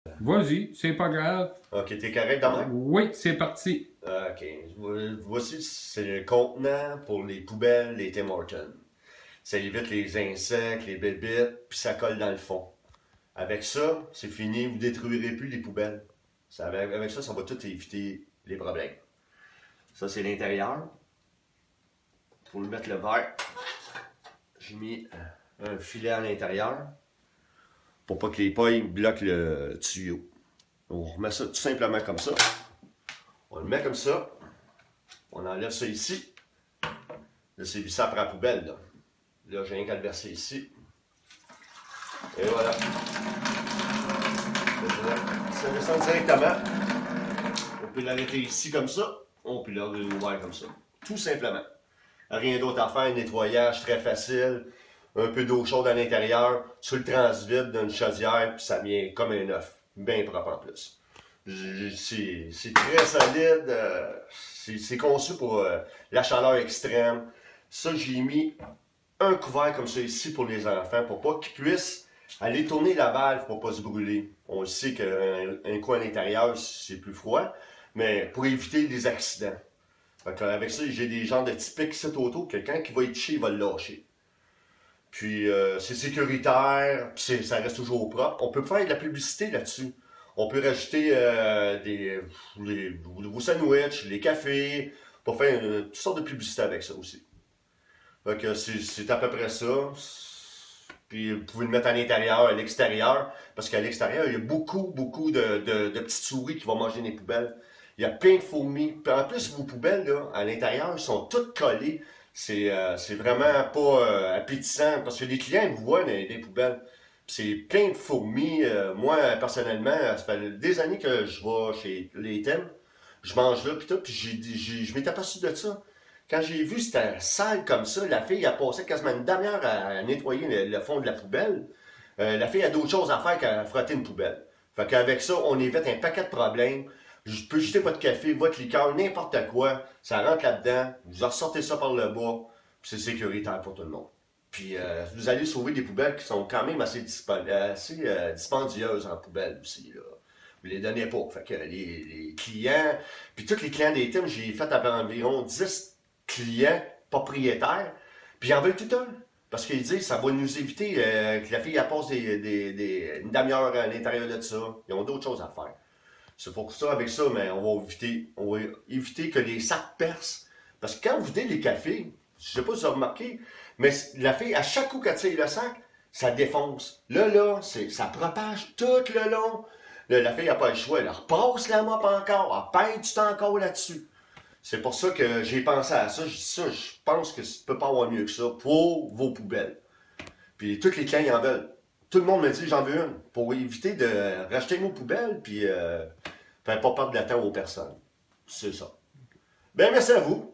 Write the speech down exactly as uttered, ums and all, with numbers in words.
Vas-y, c'est pas grave. Ok, t'es correct demain? Oui, c'est parti. Ok. Voici, c'est le contenant pour les poubelles des Tim Hortons. Ça évite les insectes, les bébites, puis ça colle dans le fond. Avec ça, c'est fini, vous détruirez plus les poubelles. Ça, avec, avec ça, ça va tout éviter les problèmes. Ça, c'est l'intérieur. Pour le mettre le verre, j'ai mis un filet à l'intérieur pour pas que les pailles bloquent le tuyau. On remet ça tout simplement comme ça. On le met comme ça. On enlève ça ici. Là, c'est vissé après la poubelle. Là, là j'ai rien qu'à le verser ici. Et voilà. Ça descend directement. On peut l'arrêter ici comme ça. On peut l'ouvrir comme ça. Tout simplement. Rien d'autre à faire. Nettoyage très facile. Un peu d'eau chaude à l'intérieur. Sur le transvide d'une chaudière. Puis ça vient comme un œuf. Bien propre en plus. C'est très solide. Euh, c'est conçu pour euh, la chaleur extrême. Ça, j'ai mis un couvert comme ça ici pour les enfants, pour pas qu'ils puissent aller tourner la valve pour pas se brûler. On le sait qu'un un coup à l'intérieur, c'est plus froid, mais pour éviter des accidents. Donc, avec ça, j'ai des genres de typiques sites auto, quelqu'un qui va y toucher, il va le lâcher. Puis, euh, c'est sécuritaire, puis ça reste toujours propre. On peut faire de la publicité là-dessus. On peut rajouter euh, des, les, vos sandwichs, les cafés, pour faire euh, toutes sortes de publicité avec ça aussi. Donc, c'est à peu près ça. Puis, vous pouvez le mettre à l'intérieur, à l'extérieur, parce qu'à l'extérieur, il y a beaucoup, beaucoup de, de, de petites souris qui vont manger les poubelles. Il y a plein de fourmis. Puis en plus, vos poubelles, là, à l'intérieur, sont toutes collées. C'est euh, vraiment pas euh, appétissant, parce que les clients vous voient dans les poubelles. C'est plein de fourmis. Euh, moi, personnellement, ça fait des années que je vais chez les thèmes. Je mange là, puis tout, puis je m'étais aperçu de ça. Quand j'ai vu c'était sale comme ça, la fille a passé quasiment une demi-heure à nettoyer le, le fond de la poubelle. Euh, la fille a d'autres choses à faire qu'à frotter une poubelle. Fait qu'avec ça, on évite un paquet de problèmes. Je peux jeter votre café, votre liqueur, n'importe quoi. Ça rentre là-dedans. Vous en ressortez ça par le bas. Puis c'est sécuritaire pour tout le monde. Puis euh, vous allez sauver des poubelles qui sont quand même assez, dispen assez euh, dispendieuses en poubelle aussi. Là. Vous les donnez pas. Fait que les, les clients, puis tous les clients des thèmes, j'ai fait environ dix clients propriétaires, puis ils en veulent tout un. Parce qu'ils disent ça va nous éviter euh, que la fille elle passe des, des, des, une demi-heure à l'intérieur de ça. Ils ont d'autres choses à faire. C'est pour ça, avec ça, mais on va éviter, on va éviter que les sacs percent. Parce que quand vous videz les cafés, je sais pas si vous avez remarqué, mais la fille, à chaque coup qu'elle tire le sac, ça défonce. Là, là, ça propage tout le long. Là, la fille n'a pas le choix. Elle repasse la mop encore. Elle perd du temps encore là-dessus. C'est pour ça que j'ai pensé à ça. Je dis ça, je pense que ça ne peut pas avoir mieux que ça pour vos poubelles. Puis tous les clients, ils en veulent. Tout le monde me dit, j'en veux une. Pour éviter de racheter nos poubelles, puis euh, faire pas perdre de la temps aux personnes. C'est ça. Ben, merci à vous.